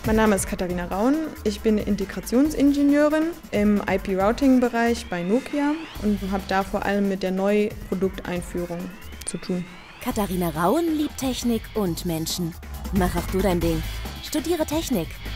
Mein Name ist Katharina Raun, ich bin Integrationsingenieurin im IP-Routing-Bereich bei Nokia und habe da vor allem mit der Neuprodukteinführung zu tun. Katharina Raun liebt Technik und Menschen. Mach auch du dein Ding. Studiere Technik.